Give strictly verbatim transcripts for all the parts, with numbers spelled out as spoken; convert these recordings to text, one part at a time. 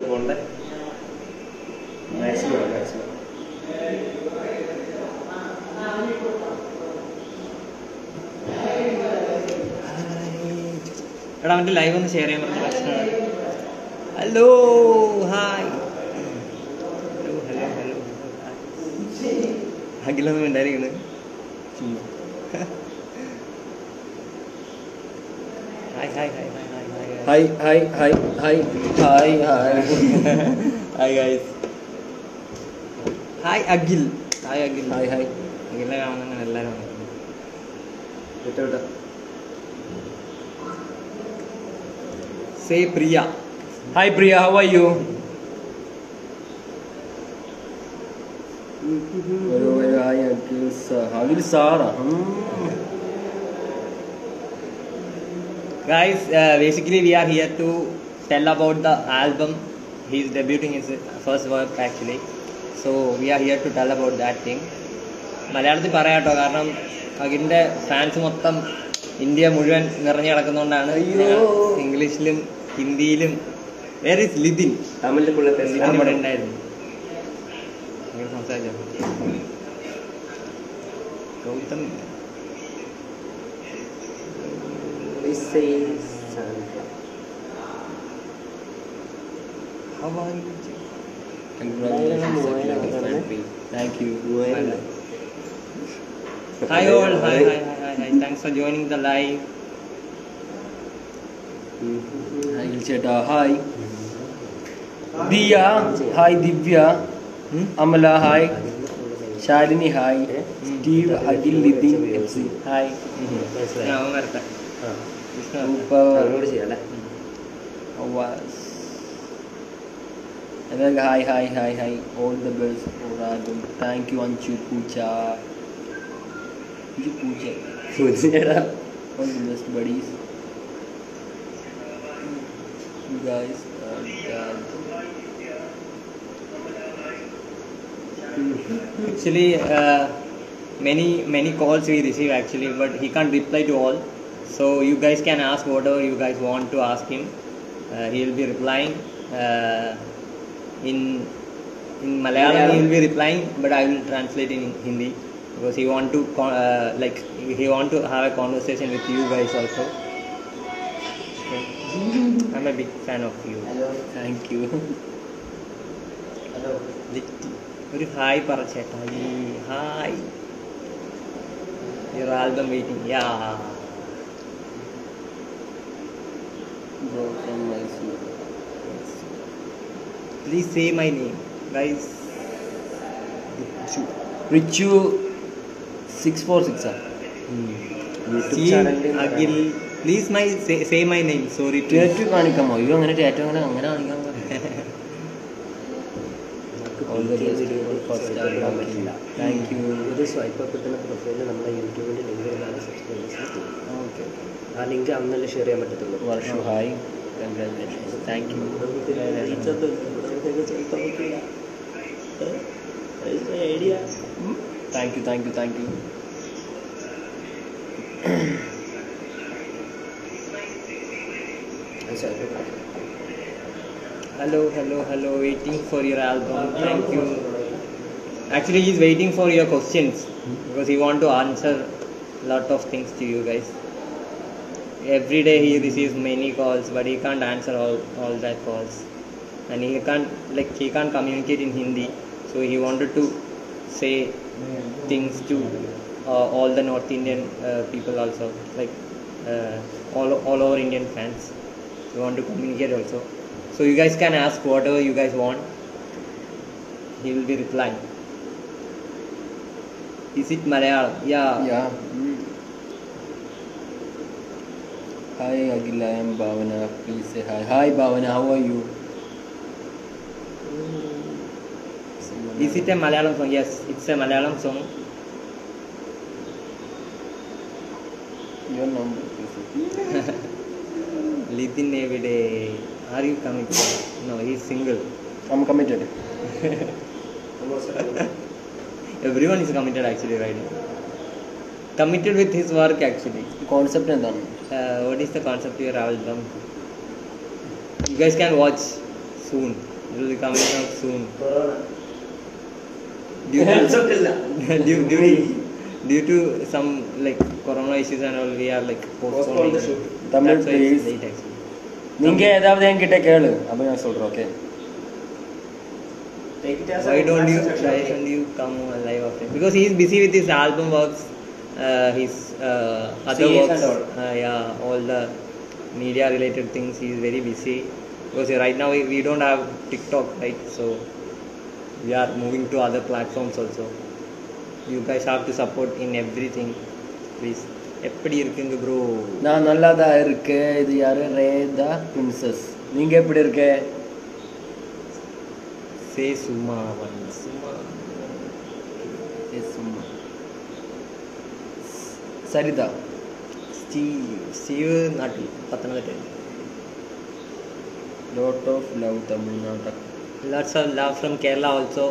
എടാ അവൻ്റെ ലൈവ് ഒന്ന് ഷെയർ ചെയ്യാൻ പറഞ്ഞ പ്രശ്നമാണ്. Hello hi hello hello hello അഖിലൊന്നും ഉണ്ടായിരിക്കുന്നത് hi hi hi hi hi hi hi hi hi hi guys. Hi Akhil. Hi Akhil. Hi hi അഖിലിനെ കാണുന്ന എല്ലാവരും വിട്ടോ വിട്ടോ. Say Priya. Hi Priya, how are you? Hello, hello, hi Akhil sir. Akhil sir. Guys, uh, basically we are here to tell about the album. He is debuting his first work actually. So we are here to tell about that thing. മലയാളത്തിൽ പറയാട്ടോ, കാരണം അഖിലിൻ്റെ fans മൊത്തം India മുഴുവൻ നിറഞ്ഞു കിടക്കുന്നതുകൊണ്ടാണ് ഇംഗ്ലീഷിലും ഹിന്ദിയിലും. വേറെ is Lithin തമിഴിലുള്ള ഇവിടെ ഉണ്ടായിരുന്നു. അങ്ങനെ സംസാരിച്ചോ Gautam. Thank you. Hi all. Hi hi hi hi. Thanks for joining the live. Hi Cheta. Hi. Diya. Hi Divya. Amala. Hi. Shalini. Hi. Steve. Akhil. Lidin. Hi. ഞാൻ വരട്ടെ. Super. Was. Hi hi hi hi. All the best for album. Thank you Anchu Pucha. Anchu Pucha. Pucha. All the best buddies. You guys are done. Actually uh, many many calls we receive actually, but he can't reply to all. So you guys can ask whatever you guys want to ask him. Uh, he will be replying uh, in in Malayalam. He will be replying, but I will translate in Hindi because he want to uh, like he want to have a conversation with you guys also. Okay. I'm a big fan of you. Hello. Thank you. Hello. ഒരു hi പറ ചേട്ടാ. Hi. Your album waiting. Yeah. Bro from Mysore. Please say my name, guys. Richu. Richu six four six. YouTube channel. Akhil. Please my say, say my name. Sorry. Tattoo കാണിക്കാമോ? അയ്യോ അങ്ങനെ tattoo അങ്ങനെ അങ്ങനെ കാണിക്കാൻ thank you. ഒരു swipe up കിട്ടുന്ന പ്രൊഫൈലിൽ നമ്മുടെ യൂട്യൂബിൻ്റെ ലിങ്ക് എന്നാണ് സബ്സ്ക്രൈബേഴ്സ്. ഓക്കെ ആ ലിങ്ക് അന്നല്ലേ ഷെയർ ചെയ്യാൻ പറ്റത്തുള്ളൂ. Varshu hi. Congratulations. Thank you. Thank you thank you thank you. Hello, hello, hello. Waiting for your album. Thank you. Actually, he's waiting for your questions because he want to answer lot of things to you guys. Every day he receives many calls, but he can't answer all all that calls, and he can't like he can't communicate in Hindi. So he wanted to say things to uh, all the North Indian uh, people also, like uh, all all over Indian fans. We want to communicate also. So you guys can ask whatever you guys want. He will be replying. Is it Malayalam? Yeah. Yeah. Hi Akhil, I am Bhavana. Please say hi. Hi Bhavana, how are you? Is it a Malayalam song? Yes, it's a Malayalam song. Your number, please. Lithin everyday. Are you committed? No, he's single. I'm committed. Everyone is committed actually right now. Committed with his work actually. Concept എന്താണ്? Uh, what is the concept of your album? You guys can watch soon. It will be coming out soon. Corona. Due to, Answer due, due, to, due to some like corona issues and all, we are like Postpone postponing the shoot. Tamil, That's why it's please. late actually. நீங்கள் ஏதாவது என்கிட்ட கேளு அப்போ நான் சொல்கிறேன் okay Take it as Why a don't you relaxation why session. don't you come live after? Because he is busy with his album works, uh, his uh, other C As works, and all. Uh, yeah, all the media related things. He is very busy. Because right now we, we don't have TikTok, right? So we are moving to other platforms also. You guys have to support in everything, please. எப்படி இருக்குங்க bro? நான் நல்லா தான் இருக்கேன். இது யாரு? ரேதா princess. நீங்கள் எப்படி இருக்க? சே சும்மா ஒன் சும்மா சே சும்மா சரிதா ஸ்டீவ் ஸ்டீவ் நாட்டில் Pathanamthitta. Lot of love Tamil Nadu. Lots of love from Kerala also.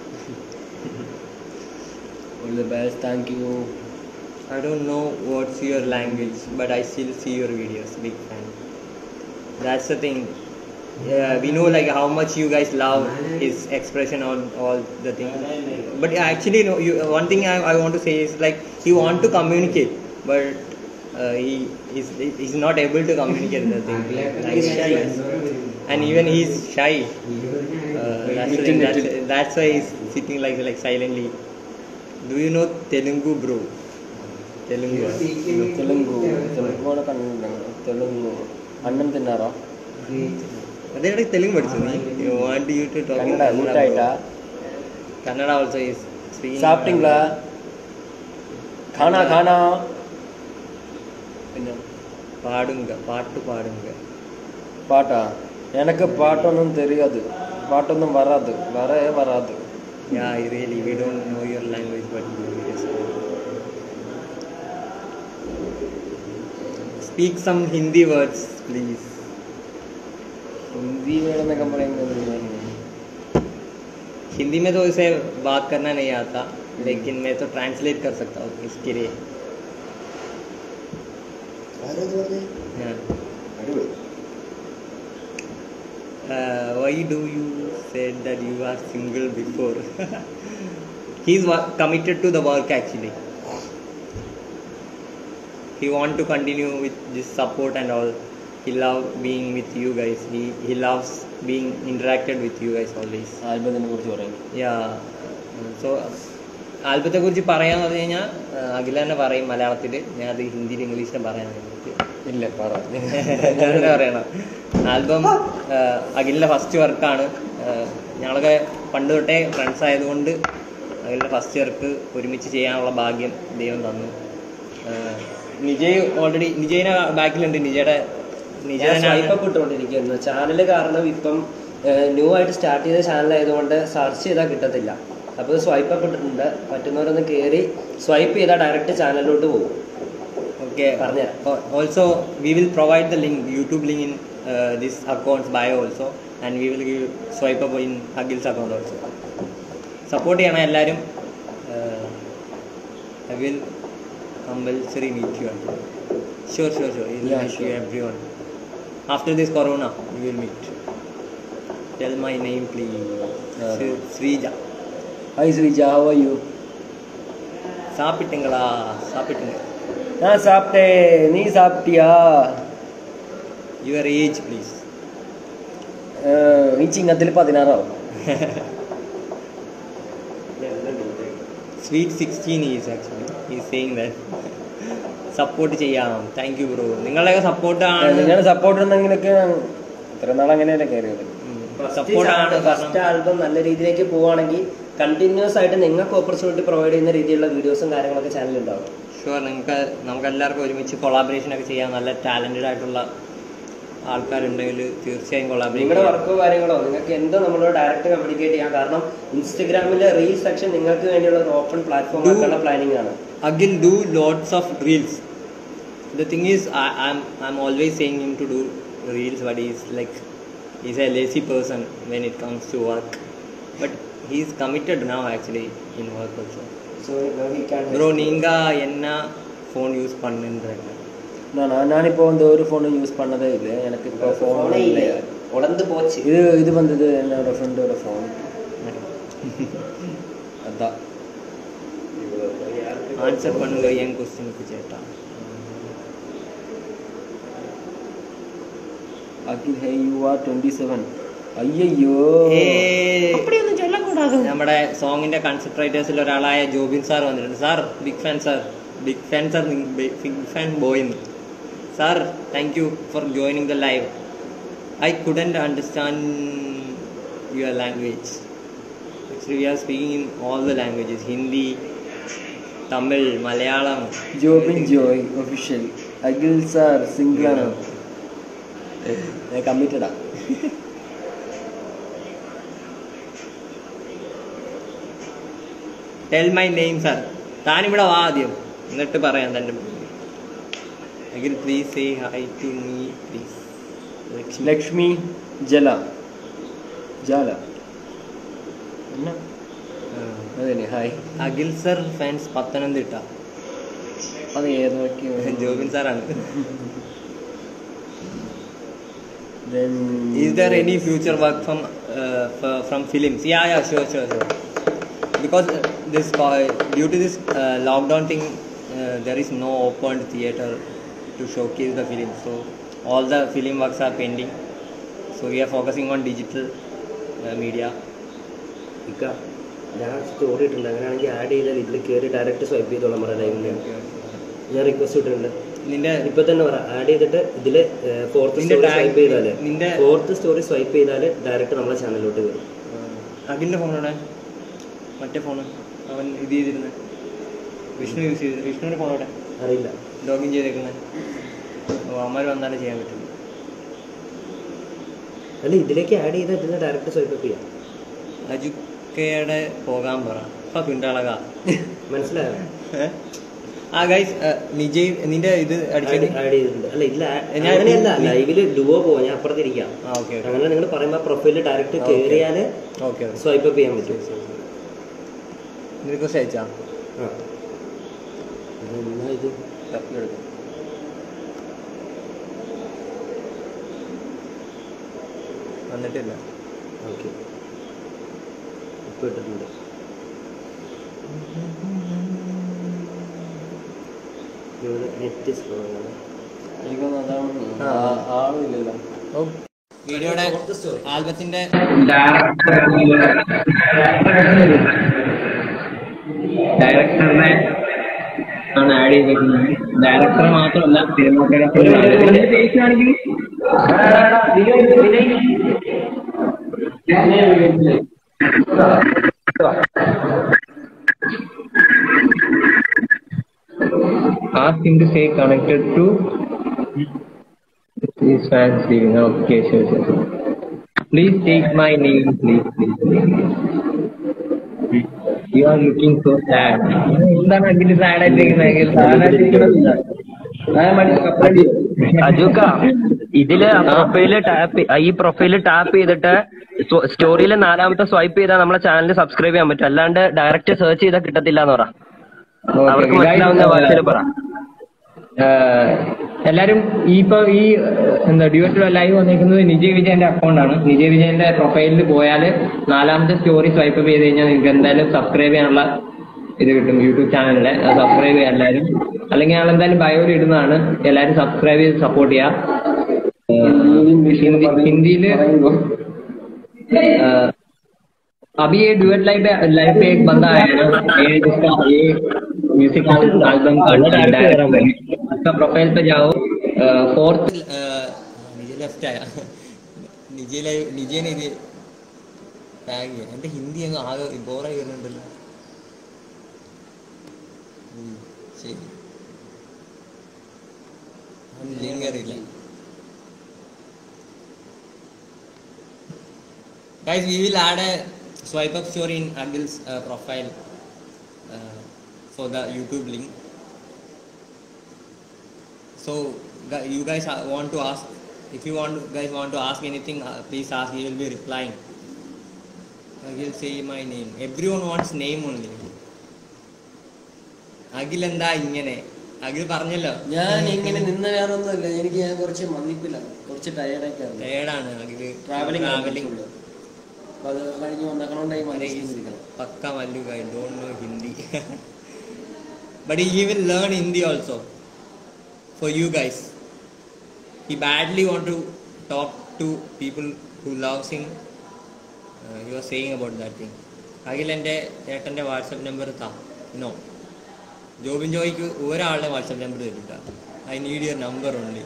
All the best. Thank you. I don't know what's your language, but I still see your videos. Big fan. That's the thing. Yeah, we know like how much you guys love his expression on all the things. But actually, no. You, one thing I, I want to say is like he want to communicate, but uh, he is he's not able to communicate the thing. He's shy. And even he's shy. Uh, that's, the thing. That's, that's why he's sitting like like silently. Do you know Telugu, bro? Telugu. Telugu Telugu కూడా కన్నా తెలుగు అన్నం తిన్నారా? అదే తెలుగు പഠിച്ചത്. You want you to talk Kannada ఊట ఆయిటా? Kannada also is speaking. சாப்பிட்டீங்களா? காணா காணா என்ன பாடுங்க பாட்டு பாடுங்க. பாட்டா? எனக்கு பாட்டொன்னும் தெரியாது, பாட்டொன்னும் வராது, வரவே வராது. Yeah, really, we don't know your language, but you yes. Speak some Hindi words, please. Hindi में मैं कम पढ़ेंगे. हिंदी में तो इसे बात करना नहीं आता, लेकिन मैं तो ट्रांसलेट कर सकता हूँ इसके लिए. Yeah. Uh, why do you said that you are single before? He's wo- committed to the work actually. He want to continue with this support and all. He love being with you guys. He he loves being interacted with you guys always. ആൽബത്തിനെ കുറിച്ച് പറയും. Yeah. So ആൽബത്തെ കുറിച്ച് പറയാന്ന് പറഞ്ഞു കഴിഞ്ഞാൽ അഖില തന്നെ പറയും മലയാളത്തിൽ. ഞാൻ അത് ഹിന്ദിയിൽ ഇംഗ്ലീഷിലും പറയാൻ വേണ്ടിയിട്ട്. ഇല്ല പറ. അങ്ങനെ പറയണം. ആൽബം അഖിലിൻ്റെ ഫസ്റ്റ് വർക്കാണ്. ഞങ്ങളൊക്കെ പണ്ട് തൊട്ടേ ഫ്രണ്ട്സ് ആയതുകൊണ്ട് അഖിലിൻ്റെ ഫസ്റ്റ് വർക്ക് ഒരുമിച്ച് ചെയ്യാനുള്ള ഭാഗ്യം ദൈവം തന്നു. നിജയ് ഓൾറെഡി നിജയിനെ ബാക്കിലുണ്ട്. നിജയുടെ സ്വൈപ്പ് ഇട്ടുകൊണ്ടിരിക്കുന്നു ചാനൽ കാരണം ഇപ്പം ന്യൂ ആയിട്ട് സ്റ്റാർട്ട് ചെയ്ത ചാനലായതുകൊണ്ട് സെർച്ച് ചെയ്താൽ കിട്ടത്തില്ല. അപ്പോൾ സ്വൈപ്പ് അപ്പ് ഇട്ടിട്ടുണ്ട്. പറ്റുന്നവരൊന്ന് കയറി സ്വൈപ്പ് ചെയ്താൽ ഡയറക്റ്റ് ചാനലിലോട്ട് പോകും. Okay. Also, we will provide the link, YouTube link in uh, this account's bio also, and we will give swipe up in Akhil's account also. Support ചെയ്യണം എല്ലാവരും. I will compulsory meet you. Sure, sure, sure. We will Yeah, meet sure. you everyone. After this corona, we will meet. Tell my name, please. Uh, Sri- Srija. Hi Srija, how are you? சாப்பிட்டுங்களா? சாப்பிட்டுங்க. நான் சாப்பிட்டேன். நீ சாப்பிட்டியா? Your age, please. Reaching പതിനാറോ? Sweet sixteen is actually. He's saying that. Support ചെയ്യാം. Thank you bro. നിങ്ങളുടെയൊക്കെ സപ്പോർട്ടാണ്. നിങ്ങളുടെ support ഉണ്ടെങ്കിലൊക്കെ ഇത്ര നാൾ അങ്ങനെയല്ലേ കയറിയത്. സപ്പോർട്ടാണ്. ഫസ്റ്റ് ആൽബം നല്ല രീതിയിലേക്ക് പോവുകയാണെങ്കിൽ കണ്ടിന്യൂസ് ആയിട്ട് നിങ്ങൾക്ക് ഓപ്പർച്യൂണിറ്റി പ്രൊവൈഡ് ചെയ്യുന്ന രീതിയിലുള്ള വീഡിയോസും കാര്യങ്ങളൊക്കെ ചാനലിൽ ഉണ്ടാവും. ഷുവർ. നിങ്ങൾക്ക് നമുക്ക് എല്ലാവർക്കും ഒരുമിച്ച് കൊളാബറേഷൻ ഒക്കെ ചെയ്യാം. നല്ല ടാലന്റഡ് ആയിട്ടുള്ള ആൾക്കാരുണ്ടെങ്കിൽ തീർച്ചയായും കൊളാബറേറ്റ്. നിങ്ങളുടെ വർക്കോ കാര്യങ്ങളോ നിങ്ങൾക്ക് എന്തോ നമ്മളോട് ഡയറക്റ്റ് കമ്മ്യൂണിക്കേറ്റ് ചെയ്യാം. കാരണം ഇൻസ്റ്റഗ്രാമിലെ റീൽ സെക്ഷൻ നിങ്ങൾക്ക് വേണ്ടിയുള്ള ഒരു ഓപ്പൺ പ്ലാറ്റ്ഫോം ആക്കാനുള്ള പ്ലാനിങ് ആണ്. Akhil do lots of reels. The thing is, I, I'm I'm always saying him to do reels, but he's like he's a lazy person when it comes to work. But he's committed now actually in work also. So he can. Bro, நீங்க என்ன phone use பண்ணுன்றீங்க? நான் நானிப்போ வந்து ஒரு ஃபோனும் use பண்ணதே இல்லை. எனக்கு இப்போ ஃபோனே இல்லை. உடந்து போச்சு. இது இது வந்தது என்னோட ஃப்ரெண்டோட ஃபோன். அதான் ஆன்சர் பண்ணுங்க என் क्वेश्चनக்கு சேட்டா. Akhil hey you are twenty-seven. അയ്യോ അപ്പടിയൊന്നും ചൊല്ലக்கூடாது. നമ്മുടെ സോങ്ങിന്റെ കൺസെപ്റ്റ് റൈറ്റേഴ്സിൽ ഒരാളായ ജോബിൻ സാർ വന്നിട്ടുണ്ട്. Sir big fan sir, big fan sir, big fan boy sir. Thank you for joining the live. I couldn't understand your language. Actually we are speaking in all the languages, Hindi, Tamil, Malayalam. Jobin Joy official. Akhil sir single ആണ്, കമ്മിറ്റഡാ. Tell my name sir. താനിവിടെ വാ ആദ്യം, എന്നിട്ട് പറയാം തൻ്റെ. Akhil please say hi to me please. Lakshmi ജല ജാല അതല്ലേ hi. Akhil sir fans Pathanamthitta. അത് ഏതൊക്കെ ജോബിൻ സാറാണ്. Is there any future work from uh, f- from films? Yeah, yeah, sure, sure, sure. Because uh, this uh, due to this uh, lockdown thing, uh, there is no open theater to showcase the film. So all the film works are pending. So we are focusing on digital uh, media. ഇക്ക ഞാൻ story ഇട്ടുണ്ട്, അങ്ങനെയാണെങ്കിൽ add ചെയ്താൽ ഇതിൽ കയറി direct swipe ചെയ്തോളാം നമ്മുടെ ലൈവിൽ. ഞാൻ റിക്വസ്റ്റ് ഇട്ടിട്ടുണ്ട്. നിന്റെ ഇപ്പൊ തന്നെ പറ, ആഡ് ചെയ്തിട്ട് ഇതില് ഫോർത്ത് സ്റ്റോറി സ്വൈപ്പ് ചെയ്താല് നിന്റെ ഫോർത്ത് സ്റ്റോറി സ്വൈപ്പ് ചെയ്താല് ഡയറക്റ്റ് നമ്മളെ ചാനലിലോട്ട് കയറും. അഖിലിന്റെ ഫോണോടെ മറ്റേ ഫോണ് അവൻ ഇത് ചെയ്തിരുന്നത് വിഷ്ണു യൂസ് ചെയ്ത്. വിഷ്ണുവിന്റെ ഫോണോടെ അറിയില്ല, ലോഗിൻ ചെയ്തേക്കുന്നത്. അമ്മമാർ വന്നാലേ ചെയ്യാൻ പറ്റുള്ളൂ. അല്ല ഇതിലേക്ക് ആഡ് ചെയ്താൽ ഇതിന് ഡയറക്റ്റ് സ്വൈപ്പ് അപ്പ് ചെയ്യാം. അജുക്കയുടെ പോകാൻ പറ പിണ്ടാളക മനസ്സിലായോ? ആ ഗൈസ് നിജയ് നിന്റെ ഇത് ആഡ് ചെയ്തിട്ടുണ്ട്. അല്ല ഇതിൽ അങ്ങനെയല്ല, ലൈവില് ഡുവോ പോവാ, ഞാൻ അപ്പുറത്തിരിക്കാം. അങ്ങനെ നിങ്ങൾ പറയുമ്പോ പ്രൊഫൈലിൽ ഡയറക്റ്റ് കയറിയാല് സ്വൈപ്പ് അപ്പ് ചെയ്യാൻ പറ്റും. റിക്വസ്റ്റ് അയച്ചാ ഇത് വന്നിട്ടില്ല. ഓക്കെ ഇപ്പൊ ഇട്ടിട്ടുണ്ട്. നെറ്റ് സ്ലോ ആണ്. എനിക്കൊന്നും അതാണ് ആളുമില്ലല്ലോ. വീഡിയോയുടെ ആൽബത്തിന്റെ ഡയറക്ടറിനെ ആണ് ആഡ് ചെയ്തിരിക്കുന്നത്. ഡയറക്ടർ മാത്രമല്ല, cinematographer. Ask him to stay connected to his fans leaving. Okay, sure, sure, sure. Please take my name, please, please, please. You are looking so sad. എന്താണ് അഖില് സാഡ് ആയിട്ടിരിക്കുന്നത്? അജുക്ക, ഇതില് പ്രൊഫൈല് ടാപ്പ് ഈ profile tap ചെയ്തിട്ട് സ്റ്റോറിയിൽ നാലാമത്തെ swipe ചെയ്താൽ നമ്മളെ ചാനൽ സബ്സ്ക്രൈബ് ചെയ്യാൻ പറ്റും. അല്ലാണ്ട് ഡയറക്റ്റ് സെർച്ച് ചെയ്താൽ കിട്ടത്തില്ല എന്ന് പറ. അവർക്ക് മനസ്സിലാവുന്ന ഭാഷയിൽ പറ. എല്ലാരും ഈ ഇപ്പൊ ഈ എന്താ ഡ്യൂറ്റ് ലൈവ് വന്നിരിക്കുന്നത് നിജയ് വിജയന്റെ അക്കൗണ്ടാണ്. നിജയ് വിജയന്റെ പ്രൊഫൈലിൽ പോയാൽ നാലാമത്തെ സ്റ്റോറി സ്വൈപ്പ് ചെയ്ത് കഴിഞ്ഞാൽ നിങ്ങൾക്ക് എന്തായാലും സബ്സ്ക്രൈബ് ചെയ്യാനുള്ള ഇത് കിട്ടും യൂട്യൂബ് ചാനലിലെ. സബ്സ്ക്രൈബ് ചെയ്യാം എല്ലാവരും. അല്ലെങ്കിൽ ഞങ്ങൾ എന്തായാലും ബയോയിൽ ഇടുന്നതാണ്. എല്ലാവരും സബ്സ്ക്രൈബ് ചെയ്ത് സപ്പോർട്ട് ചെയ്യാം. ഹിന്ദിയില് अभी ये डुएट लाइव लाइव पे एक बंदा आया है ना, ये जिसका ये म्यूजिक एल्बम का प्रोफाइल पे जाओ. फोर्थ निजे लेफ्ट आया निजे लाइव निजे ने ഇത് ടാഗ് ചെയ്യാം. എൻ്റെ ഹിന്ദി അങ്ങ് ആകെ ബോറായി വരുന്നുണ്ടല്ലോ. ശരി ലിങ്ക് അറിയില്ല. Guys, we will add a swipe up story in Akhil's uh, profile uh, for the YouTube link. So you guys want to ask, if you want to, guys want to ask anything, uh, please ask. He will be replying. Akhil, say my name. Everyone wants name only. Akhil enda ingane. Akhil പറഞ്ഞല്ലോ ഞാൻ ഇങ്ങനെ നിന്ന് വേറൊന്നുമില്ല. എനിക്ക് ഞാൻ കുറച്ച് മന്നിപ്പില്ല, കുറച്ച് ടയർഡൊക്കെ ടയർഡാണ് അഖില്. ട്രാവലിംഗ് ട്രാവലിംഗ് അത് കഴിഞ്ഞ് വന്നേക്കണോണ്ടായി മലയാളം പക്ക Mallu guy don't know Hindi. But he will learn Hindi also for you guys. He badly want to talk to people who loves him. Uh, you are saying about that thing. Akhil എൻ്റെ ചേട്ടൻ്റെ WhatsApp number താ. No, Jobin ജോയ്ക്ക് ഒരാളുടെ WhatsApp number തരില്ല. I need your number only.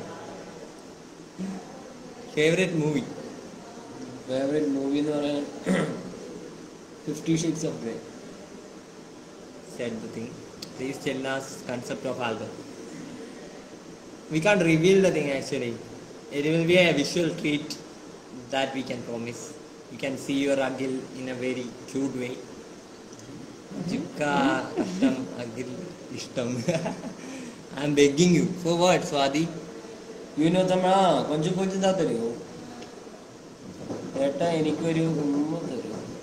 Favourite movie favourite movie എന്ന് പറയാൻ fifty shades of grey. Said the thing. Please tell us concept of album. We can't reveal the thing actually. It will be a visual treat that we can promise. You can see your Akhil in a very cute way. Chikka Ashtam Akhil Ishtam. I'm begging you. For what, Swadi? You know the ma konju konju da tariyo. Eta enikkoru ummu tariyo.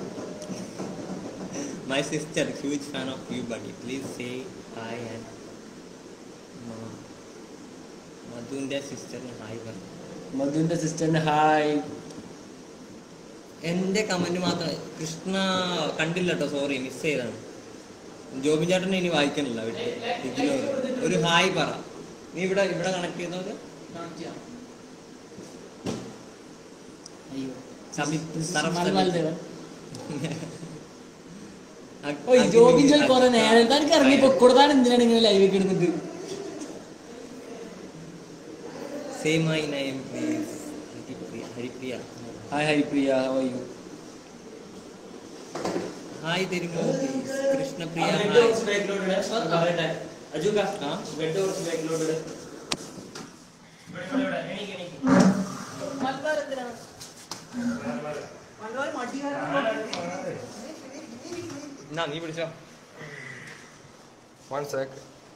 My sister, huge fan of you, buddy. Please say hi and Madhun's sister hi. Madhun's sister hi. എൻ്റെ comment മാത്രം കൃഷ്ണ കണ്ടില്ല കേട്ടോ, sorry miss ചെയ്താണ്. ജോബിൻ ചേട്ടനെ ഇനി വായിക്കണില്ല വീട്ടിൽ. ഒരു hi പറ. നീ ഇവിടെ ഇവിടെ കണക്ട് ചെയ്യുന്നത് ജോബിൻ ചോയ് കുറെ നേരം തനിക്ക് ഇറങ്ങി പൊക്കോടുതാണ്. എന്തിനാണ് ഇങ്ങനെ ലൈവ് ഒക്കെ ഇടുന്നത്? Say my name please. Haripriya. Hi Haripriya, how are you? Hi തരുമോ പ്ലീസ്. കൃഷ്ണപ്രിയ ഹായ്. എന്നാ നീ പിടിച്ചോ. One sec.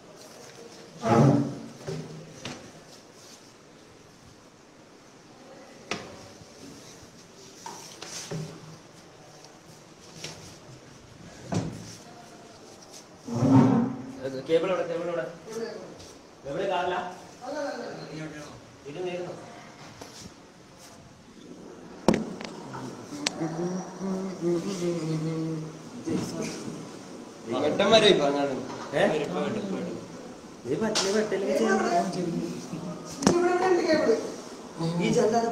കേബിൾ എവിടെ? കേബിൾ എവിടെ? എവിടെ കാറില്ല? ഇത് നേരുന്നു. വെട്ടന്മാരെ പറഞ്ഞാണ്. ഇത് പറ്റില്ല, വെട്ടല്ലേ ഈ ചെറുതാ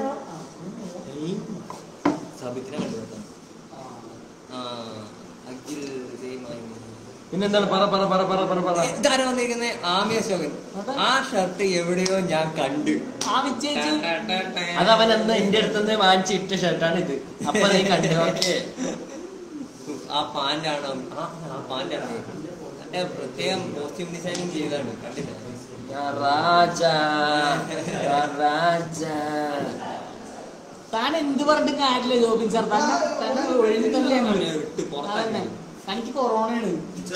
സബിത്തിനെ കണ്ടുപിടുത്തം. ആ അഖിൽ പിന്നെന്താണ്? പറ പറ പറ പറ പറ പറ. ഇതാരാ വന്നിരിക്കുന്നത്? ആമിയ അശോകൻ. ആ ഷർട്ട് എവിടെയോ ഞാൻ കണ്ടു. അതവൻ അന്ന് എന്റെ അടുത്തുനിന്ന് വാങ്ങിച്ചിട്ട ഷർട്ടാണ് ഇത്. അപ്പൊ നീ കണ്ടു. ഓക്കെ, ആ പാന്റാണ്. ആ പാന്റാണ് മറ്റേ പ്രത്യേകം കോസ്റ്റ്യൂം ഡിസൈനിങ് ചെയ്താണ്. കണ്ടില്ല? താൻ എന്ത് പറഞ്ഞിട്ട് കാര്യമില്ല ജോബിൻ സാർ. തന്നെ ഒഴിഞ്ഞു തന്നെയാണ്. തനിക്ക് കൊറോണയാണ്.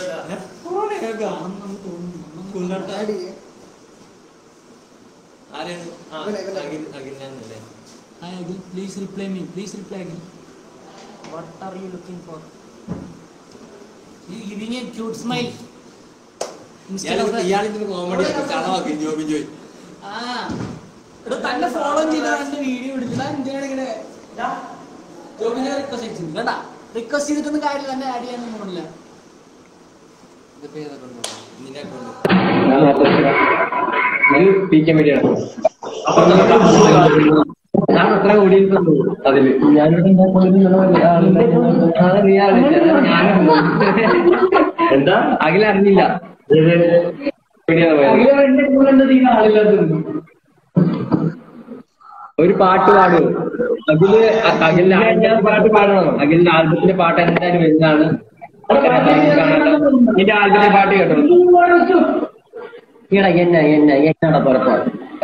Please reply me. Please reply me. What are you looking for? You giving a cute smile. തന്നെ ഫോളോ ചെയ്ത വീഡിയോ എടുത്തില്ല. എന്തിനാണ് ഇങ്ങനെ ജോബിനെ റിക്വസ്റ്റ് ചെയ്തിട്ടുണ്ട് കേട്ടാ? റിക്വസ്റ്റ് ചെയ്തിട്ടൊന്നും കാര്യമില്ല. തന്നെ ആഡ് ചെയ്യാനൊന്നും പോണില്ല. ഞാൻ അത്ര ഓടിയിട്ടുള്ളൂ അതില്. എന്താ അഖില അറിഞ്ഞില്ല. ഒരു പാട്ട് പാടും അതില്. അഖിലിന്റെ ആൽബത്തിന്റെ പാട്ട് പാടണം. അഖിലിന്റെ ആൽബത്തിന്റെ പാട്ട് എന്തായാലും വരുന്നതാണ്. നിന്റെ ആൽബത്തിന്റെ പാട്ട് കേട്ടോ. ഈടാ എന്ന എന്ന എന്നാണ് പുറപ്പാട്. ഓ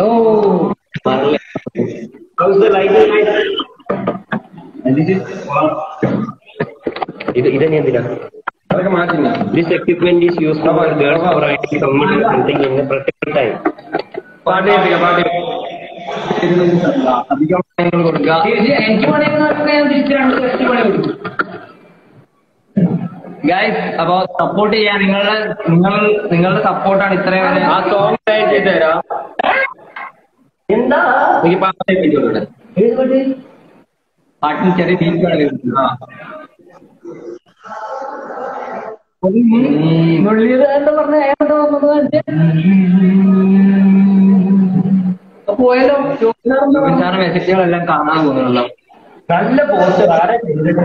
ഇത് ഇതന്നെ എന്തിനാ അതൊക്കെ മാറ്റുന്നു. This equipment is used for girls or I community something in a protected time. പാട്ട് കേൾപ്പിക്കാം, പാട്ട് അധികം കൊടുക്കുക. എനിക്ക് പണി ഞാൻ തിരിച്ചു രണ്ട് ലക്ഷം പണി കൊടുക്കും. ഗൈസ് അപ്പൊ സപ്പോർട്ട് ചെയ്യാൻ നിങ്ങളുടെ നിങ്ങൾ നിങ്ങളുടെ സപ്പോർട്ടാണ് ഇത്രയും വരെ. ആ സോങ് ചെയ്ത് തരാം. എന്താ എനിക്ക് പാട്ട് പാട്ടിന് ചെറിയ ബീച്ചാണ്. പോയാലോ സാറ് മെസ്സേജുകളെല്ലാം കാണാൻ പോകുന്നുള്ളൂ. നല്ല പോസ്റ്റർ ആരെ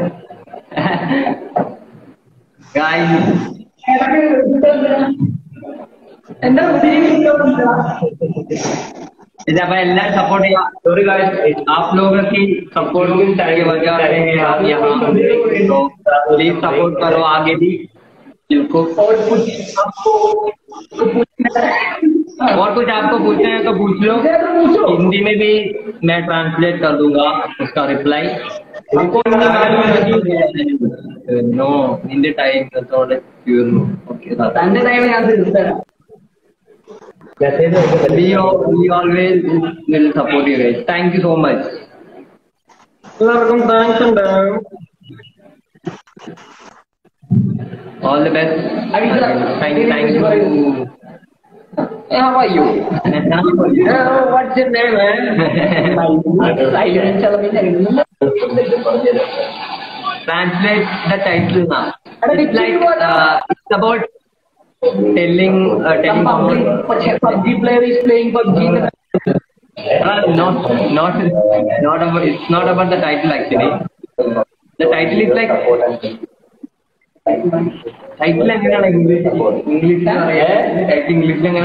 എന്താ अപ്പൊ എല്ലാരും സപ്പോർട്ട് ചെയ്യാം. सॉरी गाइस आप लोगों की सपोर्ट की वजह से हम यहाँ तो प्लीज सपोर्ट करो आगे भी जिनको और कुछ आपको और कुछ आपको पूछना है तो पूछ लो. हिंदी में भी मैं ट्रांसलेट कर दूंगा उसका रिप्लाई. नो हिंदी टाइम തന്റെ ടൈം ഞാൻ തീർത്തരാം. We, we always will support you guys. Thank you so much. എല്ലാവർക്കും താങ്ക്സ് ഉണ്ട്. All the best. Thank you. Thank you. How are you? Oh, what's your name, man? Translate the title now. It's like uh, it's about telling uh, telling someone. P U B G player is playing P U B G. Uh, not not not about it's not about the title actually. The title is like title എങ്ങനെയാണ് English English title ഇംഗ്ലീഷിൽ എങ്ങനെ?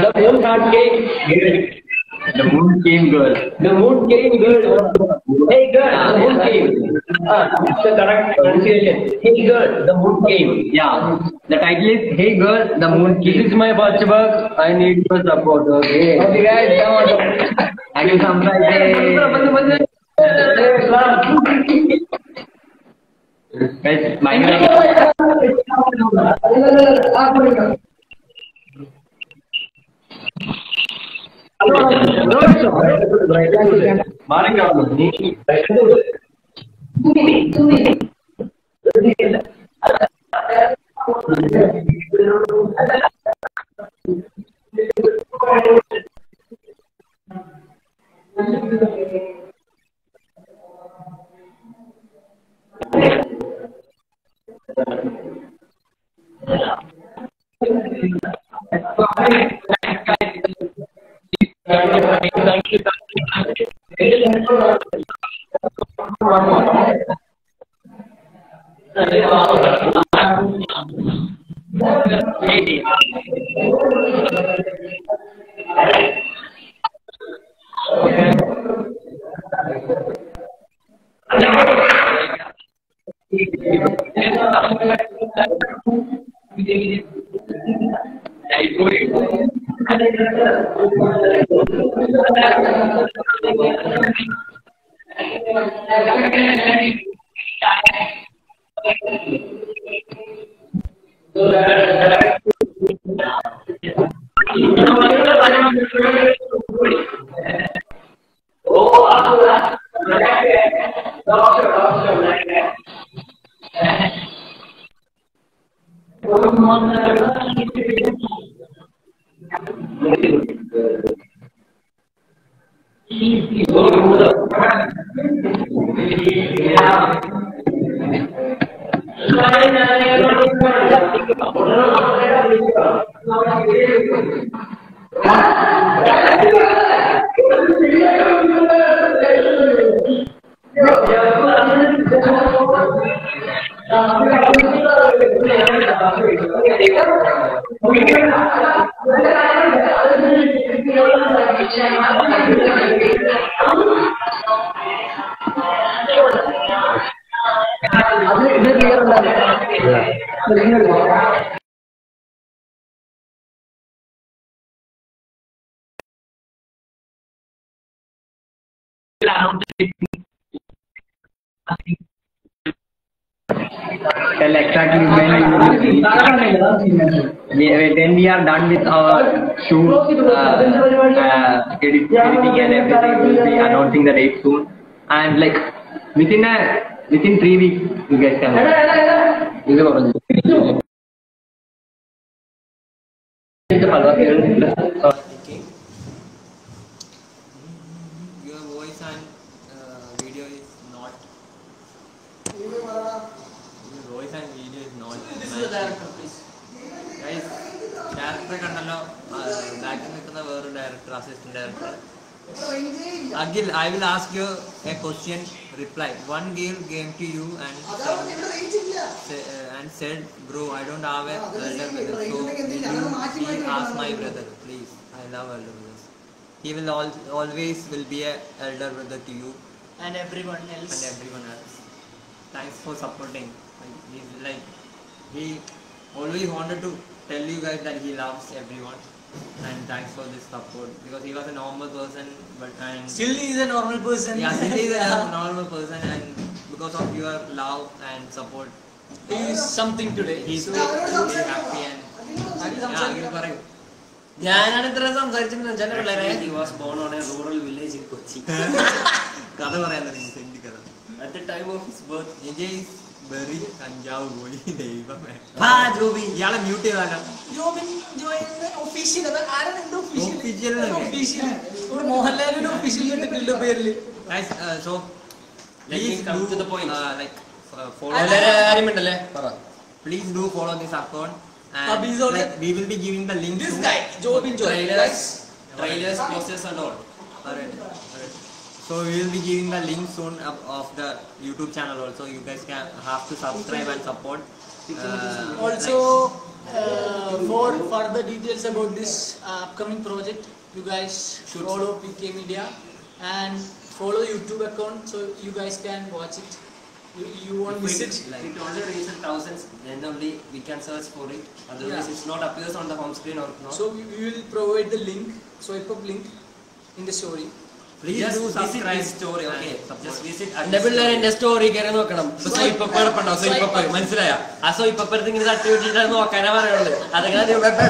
The moon came girl. The moon came girl. Hey girl, the moon came. Ah, it's the correct pronunciation. Hey girl, the moon came. Yeah. The title is Hey Girl, the Moon Came. This is my Bachbag. I need your support. Okay. Okay guys, come on. I can summarize it. Guys, my tell exactly when we will be. Then we are done with our shoot, uh, uh, edit, editing and everything. We'll be announcing the date soon. And like within a within three weeks, you guys can. Your voice and uh, video is not. Your voice and video is not. This is the director, please. Guys, director കണ്ടല്ലോ ബാക്കിൽ നിൽക്കുന്ന വേറൊരു director assistant director Agil, I will ask you a question. Reply. One girl came to you and said, uh, and said, bro, I don't have a elder brother, so will you please ask my brother, please. I love elder brothers. He will al always will be a elder brother to you And everyone else. and everyone else. Thanks for supporting. Like, he's like he always wanted to tell you guys that he loves everyone. And thanks for this support because he was a normal person, but and Still he is a normal person. yeah, he is a normal person, and because of your love and support, He is something today. he's So, really happy and Agil yeah, സംസാരിക്കൂ. Agil പറയൂ. ഞാനാണ് ഇത്ര സംസാരിച്ചിട്ടുണ്ട് ചില പിള്ളേരെ He was born on a rural village in Kochi. കഥ പറയാൻ തുടങ്ങി സെന്റ് കഥ. At the time of his birth, Vijay വെറി കഞ്ചാവ് പോയി ദൈവമേ. ആ ജോബി ഇയാളെ മ്യൂട്ട് ചെയ്താലോ? ജോബിൻ ജോയിന്റെ ഒഫീഷ്യൽ അത് ആരാണ് എന്റെ ഒഫീഷ്യൽ Official ആണ്. ഒഫീഷ്യൽ ഒരു മോഹൻലാലിന്റെ ഒഫീഷ്യൽ കിട്ടിയിട്ടുണ്ട് പേരില് Guys, uh, so Let me please come do to the point. uh, like uh, follow. വളരെ കാര്യമുണ്ടല്ലേ പറ Please do follow this account. And Abhi is also- like, we will be giving the link This to guy, Jobin Joy. trailers, trailers, posters and all. Alright, alright. So we will be giving the link soon of, of the YouTube channel also. You guys can have to subscribe and support. Uh, Also, uh, for further details about this uh, upcoming project, you guys should follow P K Media and follow YouTube account so you guys can watch it. You, you won't miss it. Like, it only reaches thousands, then only we can search for it. Otherwise, Yeah. it's not appears on the home screen or not. So we, we will provide the link, swipe up link in the story. please Just do visit subscribe. his story, and okay? support. Just visit എന്റെ പിള്ളേർ എന്റെ story കയറി നോക്കണം സ്വൈപ്പപ്പോ സ്വൈപ്പപ്പ മനസ്സിലായ ആ സ്വൈപ്പപ്പുറത്ത് ഇങ്ങനെ തട്ടി വിട്ടിട്ട് നോക്കാനാ പറയുള്ളത് അതങ്ങനെ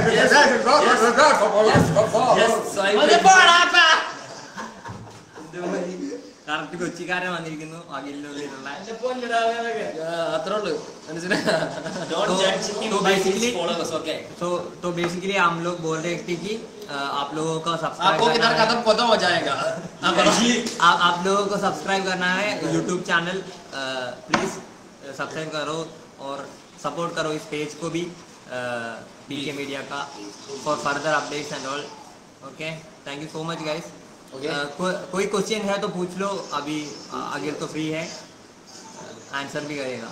കറക്റ്റ് കൊച്ചിക്കാരൻ വന്നിരിക്കുന്നു അഖിലിനുള്ള അത്രേ ഉള്ളു മനസ്സിലായ Don't judge him So by his basically- followers, okay? तो तो बेसिकली हम लोग बोल रहे थे कि अ, आप लोगों को आपको सब्सक्राइब किधर करना है खत्म पता हो जाएगा आप आप लोगों को सब्सक्राइब करना है यूट्यूब चैनल प्लीज सब्सक्राइब करो और सपोर्ट करो इस पेज को भी पीके मीडिया का for further updates and all okay thank you so much guys Okay. को, कोई क्वेश्चन है तो पूछ लो अभी आगे तो फ्री है आंसर भी करेगा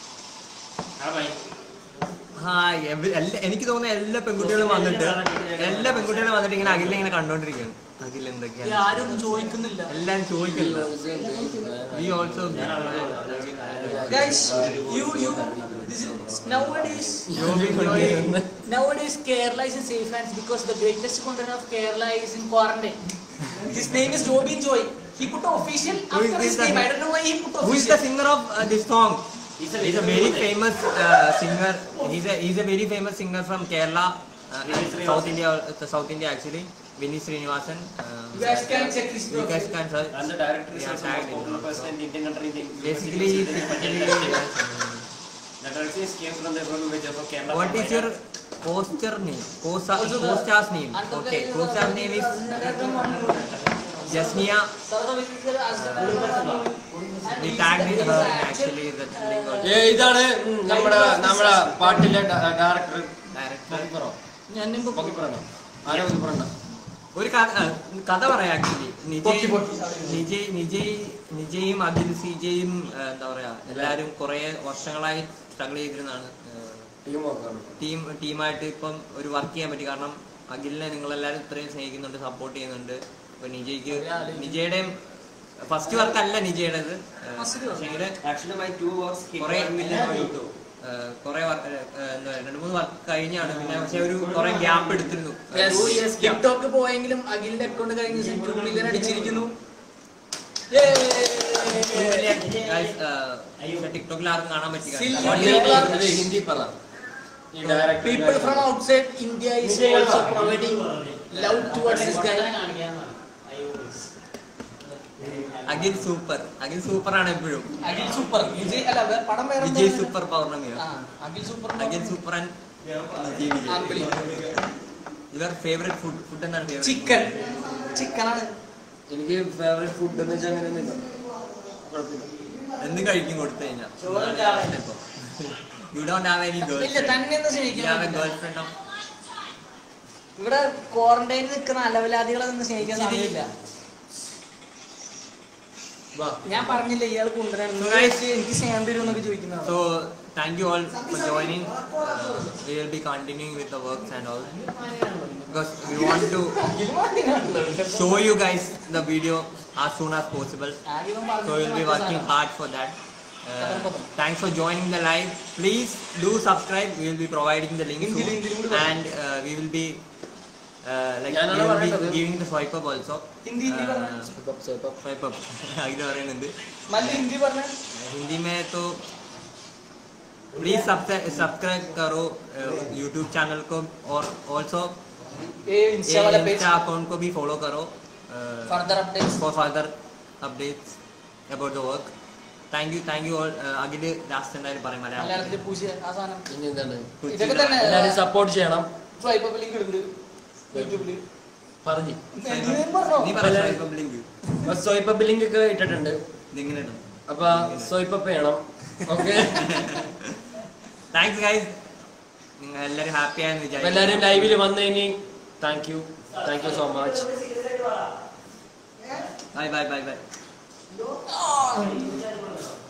ഹാ എനിക്ക് തോന്നുന്ന എല്ലാ പെൺകുട്ടികളും വന്നിട്ട് എല്ലാ പെൺകുട്ടികളും വന്നിട്ട് ഇങ്ങനെ അഖിലിനെ ഇങ്ങനെ കണ്ടോണ്ടിരിക്കുകയാണ് അഖിൽ എന്തൊക്കെയാണ് ആരും ചോദിക്കുന്നില്ല എല്ലാം ചോദിക്കുന്നത് we also Guys, you you this is nowadays nowadays Kerala is in safe hands because the greatest content of Kerala is in quarantine. His name is Jobin Joy. He put official Who is after this his name. guy? I don't know why he put Who is the official. singer of uh, this song? He's a, he's a very famous uh, singer. He's a he's a very famous singer from Kerala, uh, South India, uh, South India actually. Vinny Srinivasan. Uh, You guys can check his you guys profile. can search. And the director is Yeah, also tagged most in popular also. person in Indian country. in the- Basically, basically The director is came from the rural village of Kerala. what is your poster name? Poster, poster's name. Okay, poster's name is Jasmia. We tagged it her actually that link also. ഏ ഇതാണ് നമ്മുടെ നമ്മുടെ പാട്ടിലെ director Director. ഞാൻ പൊക്കി പറയണം ആരോ ഒന്ന് പറയണ്ട ഒരു കഥ ആ, കഥ പറയാം ആക്ച്വലി പൊക്കി, നിജയ് പൊക്കി. നിജയ് നിജയ് നിജയും അഖിൽ സിജയും ആ, എന്താ പറയാ എല്ലാരും കുറെ വർഷങ്ങളായി സ്ട്രഗിൾ ചെയ്തിരുന്നാണ് ടീം നോക്കാണ് ടീം ടീമായിട്ട് ഇപ്പം ഒരു വർക്ക് ചെയ്യാൻ പറ്റി കാരണം അഖിലിനെ നിങ്ങളെല്ലാരും ഇത്രയും സ്നേഹിക്കുന്നുണ്ട് സപ്പോർട്ട് ചെയ്യുന്നുണ്ട് അപ്പൊ നിജയ്ക്ക് നിജയുടെയും ഫസ്റ്റ് വർക്ക് അല്ല നിജയുടേത് പക്ഷേങ്കില് Actually, my two works hit കുറെ one million on YouTube. കുറെ വർക്ക് എന്താ രണ്ട് മൂന്ന് വർക്ക് കഴിഞ്ഞാണ് പിന്നെ പക്ഷെ ഒരു കുറെ ഗ്യാപ്പ് എടുത്തിരുന്നു ടിക്ടോക്ക് പോയെങ്കിലും അഖിലിന്റെ അക്കൗണ്ട് കഴിഞ്ഞ ദിവസം ടു മില്യൺ അടിച്ചിരിക്കുന്നു ടിക്ടോക്കിൽ ആർക്കും കാണാൻ Still പറ്റി ഹിന്ദി പറ People from outside India is also providing love towards this guy. Akhil super Akhil super ആണ് എപ്പോഴും അഖിൽ സൂപ്പർ വിജയ് അല്ല വേ- പടം വേറെ വിജയ് സൂപ്പർ പൗർണമിയോ ആ, Akhil super Akhil super and Vijay Vijay Unbelievable. Your favourite food food എന്താണ് ഫേവറേറ്റ് ചിക്കൻ ചിക്കനാണ് എനിക്ക് ഫേവറേറ്റ് ഫുഡ് എന്ന് വെച്ചാൽ അങ്ങനെയൊന്നുമില്ല. എന്ത് കഴിക്കും കൊടുത്തു കഴിഞ്ഞാൽ you don't have any girl ഇല്ല തന്നെ ഒന്ന് സ്നേഹിക്കാൻ ഗേൾ ഫ്രണ്ട് ഇവിടെ ക്വാറന്റൈനിൽ നിൽക്കുന്ന അലവലാദികളെ ഒന്ന് സ്നേഹിക്കാൻ സമയമില്ല. ഞാൻ പറഞ്ഞില്ല ഇയാൾ കൊണ്ടുവരാൻ എനിക്ക് സ്നേഹം തരും എന്നൊക്കെ ചോദിക്കുന്നതാണ്. So thank you all for joining. Uh, we will be continuing with the works and all because we want to show you guys the video as soon as possible. So we will be working hard for that. Uh, thanks for joining the live. Please do subscribe. We will be providing the link soon. And uh, we will be uh, like we will be giving the swipe up also. Hindi Hindi Uh, swipe up. आगे പറയുന്നുണ്ട്. मल्ली हिंदी पढ़ना हिंदी में तो please subscribe करो YouTube channel को और also ये Insta वाला पेज इंस्टा अकाउंट को भी फॉलो करो further updates for further updates about the work. Thank you thank you all. Akhil last എന്തായാലും പറയും മലയാളം മലയാളത്തിൽ പൂജ ആ സാധനം ഇനി എന്താണ്? ഇതൊക്കെ തന്നെ എല്ലാവരും സപ്പോർട്ട് ചെയ്യണം. സ്വൈപ്പ് അപ്പ് ലിങ്ക് ഇടുന്നുണ്ട് യൂട്യൂബിൽ പറഞ്ഞു നീ പറ ലിങ്ക് സ്വൈപ്പ് ലിങ്ക് ഒക്കെ ഇട്ടിട്ടുണ്ട്. ഇതിങ്ങനെ ഇടും. അപ്പൊ സ്വൈപ്പ് അപ്പ് ചെയ്യണം. Okay, thanks guys. നിങ്ങൾ എല്ലാവരും ഹാപ്പി ആയെന്ന് അപ്പൊ വിചാരിക്കും. എല്ലാവരും ലൈവിൽ വന്നതിന് thank you thank you so much. Bye bye bye by.